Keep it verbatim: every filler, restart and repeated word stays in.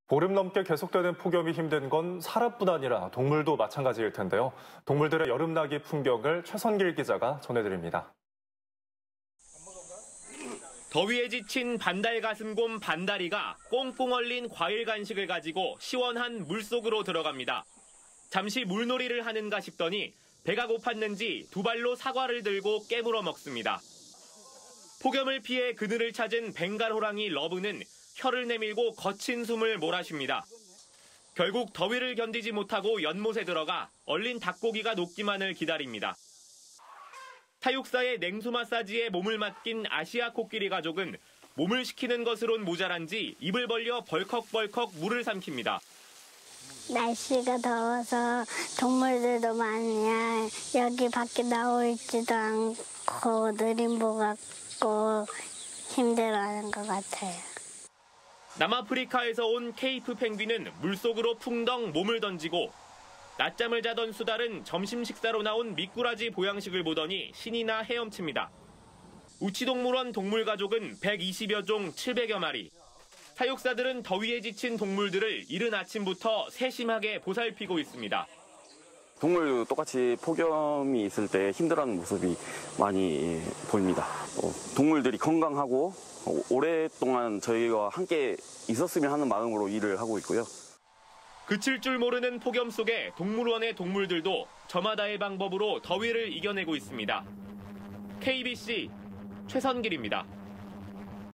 보름 넘게 계속되는 폭염이 힘든 건 사람뿐 아니라 동물도 마찬가지일 텐데요. 동물들의 여름나기 풍경을 최선길 기자가 전해드립니다. 더위에 지친 반달가슴곰 반다리가 꽁꽁 얼린 과일 간식을 가지고 시원한 물속으로 들어갑니다. 잠시 물놀이를 하는가 싶더니 배가 고팠는지 두 발로 사과를 들고 깨물어 먹습니다. 폭염을 피해 그늘을 찾은 벵갈 호랑이 러브는 혀를 내밀고 거친 숨을 몰아쉽니다. 결국 더위를 견디지 못하고 연못에 들어가 얼린 닭고기가 녹기만을 기다립니다. 사육사의 냉수 마사지에 몸을 맡긴 아시아 코끼리 가족은 몸을 식히는 것으론 모자란지 입을 벌려 벌컥벌컥 물을 삼킵니다. 날씨가 더워서 동물들도 많이 여기 밖에 나오지도 않고 느린 것 같고 힘들어하는 것 같아요. 남아프리카에서 온 케이프 펭귄은 물속으로 풍덩 몸을 던지고 낮잠을 자던 수달은 점심 식사로 나온 미꾸라지 보양식을 보더니 신이 나 헤엄칩니다. 우치동물원 동물가족은 백이십여 종 칠백여 마리. 사육사들은 더위에 지친 동물들을 이른 아침부터 세심하게 보살피고 있습니다. 동물도 똑같이 폭염이 있을 때 힘들어하는 모습이 많이 보입니다. 동물들이 건강하고 오랫동안 저희와 함께 있었으면 하는 마음으로 일을 하고 있고요. 그칠 줄 모르는 폭염 속에 동물원의 동물들도 저마다의 방법으로 더위를 이겨내고 있습니다. 케이비씨 최선길입니다.